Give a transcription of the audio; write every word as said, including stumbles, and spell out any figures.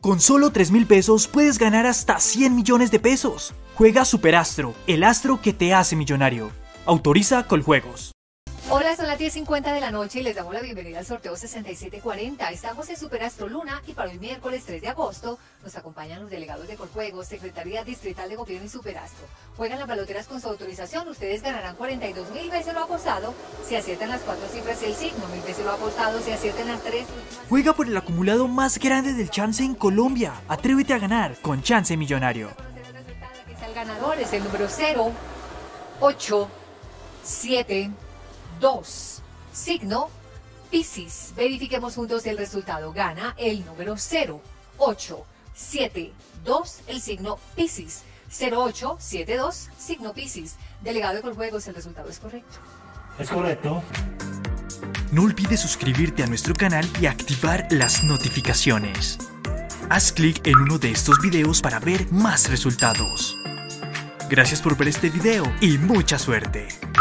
Con solo tres mil pesos puedes ganar hasta cien millones de pesos. Juega Superastro, el astro que te hace millonario. Autoriza Coljuegos. Hola, son las diez cincuenta de la noche y les damos la bienvenida al sorteo sesenta y siete cuarenta. Estamos en Superastro Luna y para hoy miércoles tres de agosto nos acompañan los delegados de Coljuegos, Secretaría Distrital de Gobierno y Superastro. Juegan las baloteras con su autorización, ustedes ganarán cuarenta y dos mil veces lo apostado si aciertan las cuatro cifras y el signo, mil veces lo apostado si aciertan las tres. Juega por el acumulado más grande del Chance en Colombia. Atrévete a ganar con Chance Millonario. El ganador es el número cero ocho siete dos, signo Piscis. Verifiquemos juntos el resultado. Gana el número cero ocho siete dos, el signo Piscis. cero ocho siete dos, signo Piscis. Delegado de Coljuegos, el resultado es correcto. Es correcto. No olvides suscribirte a nuestro canal y activar las notificaciones. Haz clic en uno de estos videos para ver más resultados. Gracias por ver este video y mucha suerte.